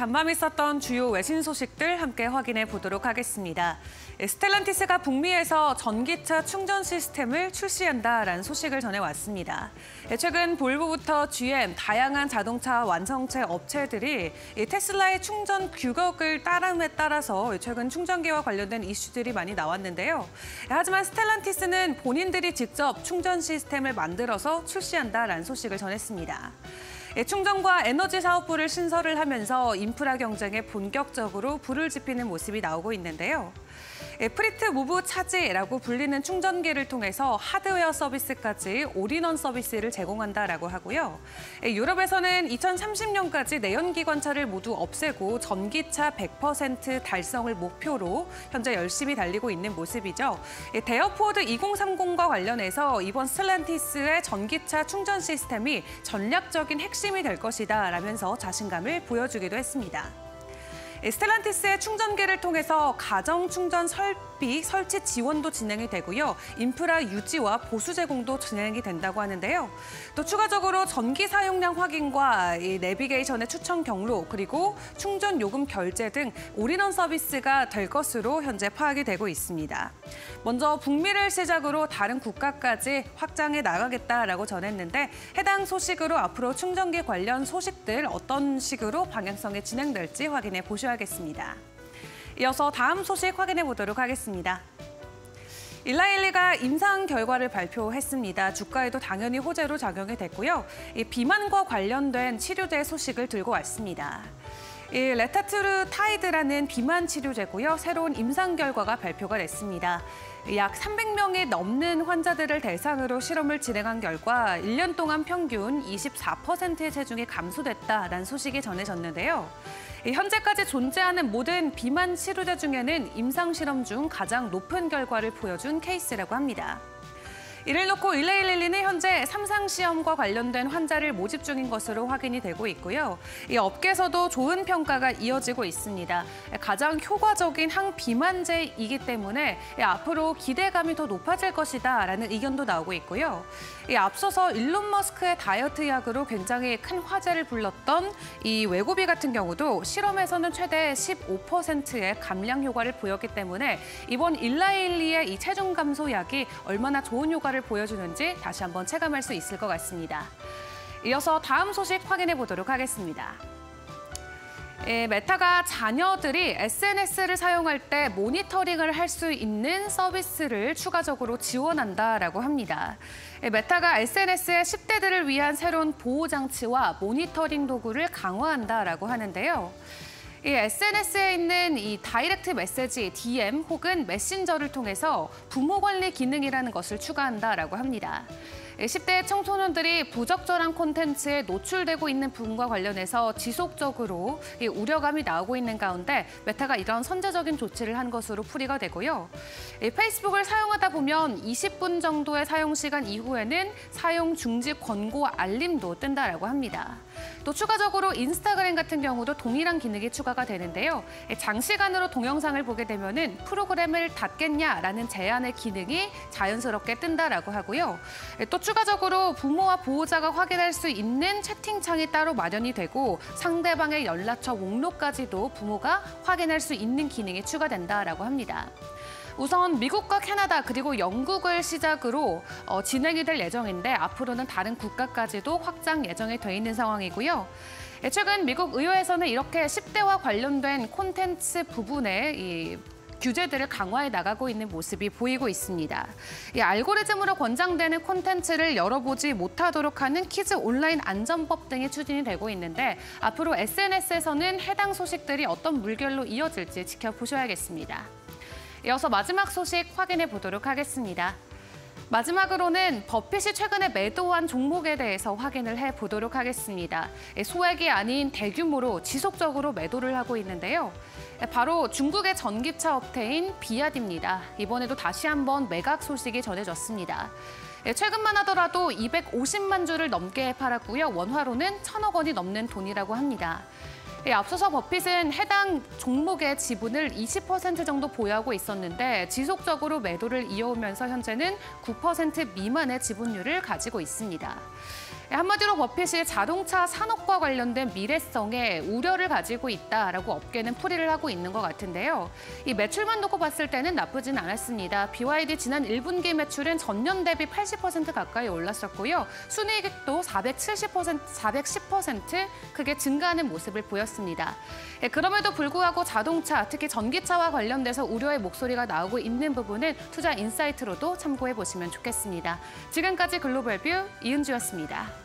간밤 있었던 주요 외신 소식들 함께 확인해 보도록 하겠습니다. 스텔란티스가 북미에서 전기차 충전 시스템을 출시한다라는 소식을 전해왔습니다. 최근 볼보부터 GM, 다양한 자동차 완성체 업체들이 테슬라의 충전 규격을 따름에 따라서 최근 충전기와 관련된 이슈들이 많이 나왔는데요. 하지만 스텔란티스는 본인들이 직접 충전 시스템을 만들어서 출시한다라는 소식을 전했습니다. 충전과 에너지 사업부를 신설을 하면서 인프라 경쟁에 본격적으로 불을 지피는 모습이 나오고 있는데요. 프리트 무브 차지라고 불리는 충전기를 통해서 하드웨어 서비스까지 올인원 서비스를 제공한다라고 하고요. 유럽에서는 2030년까지 내연기관차를 모두 없애고 전기차 100% 달성을 목표로 현재 열심히 달리고 있는 모습이죠. 데어포드 2030과 관련해서 이번 스텔란티스의 전기차 충전 시스템이 전략적인 핵심이 될 것이다 라면서 자신감을 보여주기도 했습니다. 스텔란티스의 충전기를 통해서 가정 충전 설치 지원도 진행이 되고요. 인프라 유지와 보수 제공도 진행이 된다고 하는데요. 또 추가적으로 전기 사용량 확인과 내비게이션의 추천 경로, 그리고 충전 요금 결제 등 올인원 서비스가 될 것으로 현재 파악이 되고 있습니다. 먼저 북미를 시작으로 다른 국가까지 확장해 나가겠다라고 전했는데 해당 소식으로 앞으로 충전기 관련 소식들 어떤 식으로 방향성이 진행될지 확인해 보셔야겠습니다. 이어서 다음 소식 확인해 보도록 하겠습니다. 일라일리가 임상 결과를 발표했습니다. 주가에도 당연히 호재로 작용이 됐고요. 비만과 관련된 치료제 소식을 들고 왔습니다. 레타트루타이드라는 비만 치료제고요. 새로운 임상 결과가 발표가 됐습니다. 약 300명이 넘는 환자들을 대상으로 실험을 진행한 결과 1년 동안 평균 24%의 체중이 감소됐다라는 소식이 전해졌는데요. 현재까지 존재하는 모든 비만 치료제 중에는 임상 실험 중 가장 높은 결과를 보여준 케이스라고 합니다. 이를 놓고 일레일리는 현재 3상 시험과 관련된 환자를 모집 중인 것으로 확인이 되고 있고요. 이 업계에서도 좋은 평가가 이어지고 있습니다. 가장 효과적인 항비만제이기 때문에 앞으로 기대감이 더 높아질 것이다라는 의견도 나오고 있고요. 앞서서 일론 머스크의 다이어트 약으로 굉장히 큰 화제를 불렀던 이 웨고비 같은 경우도 실험에서는 최대 15%의 감량 효과를 보였기 때문에 이번 일라일리의 이 체중 감소 약이 얼마나 좋은 효과를 보여주는지 다시 한번 체감할 수 있을 것 같습니다. 이어서 다음 소식 확인해 보도록 하겠습니다. 메타가 자녀들이 SNS를 사용할 때 모니터링을 할 수 있는 서비스를 추가적으로 지원한다라고 합니다. 메타가 SNS의 10대들을 위한 새로운 보호 장치와 모니터링 도구를 강화한다라고 하는데요. 이 SNS에 있는 이 다이렉트 메시지, DM 혹은 메신저를 통해서 부모 관리 기능이라는 것을 추가한다라고 합니다. 10대 청소년들이 부적절한 콘텐츠에 노출되고 있는 부분과 관련해서 지속적으로 우려감이 나오고 있는 가운데 메타가 이런 선제적인 조치를 한 것으로 풀이가 되고요. 페이스북을 사용하다 보면 20분 정도의 사용 시간 이후에는 사용 중지 권고 알림도 뜬다라고 합니다. 또 추가적으로 인스타그램 같은 경우도 동일한 기능이 추가가 되는데요. 장시간으로 동영상을 보게 되면은 프로그램을 닫겠냐라는 제한의 기능이 자연스럽게 뜬다라고 하고요. 또 추가적으로 부모와 보호자가 확인할 수 있는 채팅창이 따로 마련이 되고 상대방의 연락처 목록까지도 부모가 확인할 수 있는 기능이 추가된다라고 합니다. 우선 미국과 캐나다 그리고 영국을 시작으로 진행이 될 예정인데 앞으로는 다른 국가까지도 확장 예정이 돼 있는 상황이고요. 최근 미국 의회에서는 이렇게 10대와 관련된 콘텐츠 부분에 이 규제들을 강화해 나가고 있는 모습이 보이고 있습니다. 이 알고리즘으로 권장되는 콘텐츠를 열어보지 못하도록 하는 키즈 온라인 안전법 등이 추진이 되고 있는데 앞으로 SNS에서는 해당 소식들이 어떤 물결로 이어질지 지켜보셔야겠습니다. 이어서 마지막 소식 확인해 보도록 하겠습니다. 마지막으로는 버핏이 최근에 매도한 종목에 대해서 확인을 해보도록 하겠습니다. 소액이 아닌 대규모로 지속적으로 매도를 하고 있는데요. 바로 중국의 전기차 업체인 비아디입니다. 이번에도 다시 한번 매각 소식이 전해졌습니다. 최근만 하더라도 250만 주를 넘게 팔았고요. 원화로는 1,000억 원이 넘는 돈이라고 합니다. 앞서서 버핏은 해당 종목의 지분을 20% 정도 보유하고 있었는데 지속적으로 매도를 이어오면서 현재는 9% 미만의 지분율을 가지고 있습니다. 한마디로 버핏이 자동차 산업과 관련된 미래성에 우려를 가지고 있다라고 업계는 풀이를 하고 있는 것 같은데요. 이 매출만 놓고 봤을 때는 나쁘진 않았습니다. BYD 지난 1분기 매출은 전년 대비 80% 가까이 올랐었고요. 순이익도 410% 크게 증가하는 모습을 보였습니다. 그럼에도 불구하고 자동차, 특히 전기차와 관련돼서 우려의 목소리가 나오고 있는 부분은 투자 인사이트로도 참고해 보시면 좋겠습니다. 지금까지 글로벌 뷰 이은주였습니다.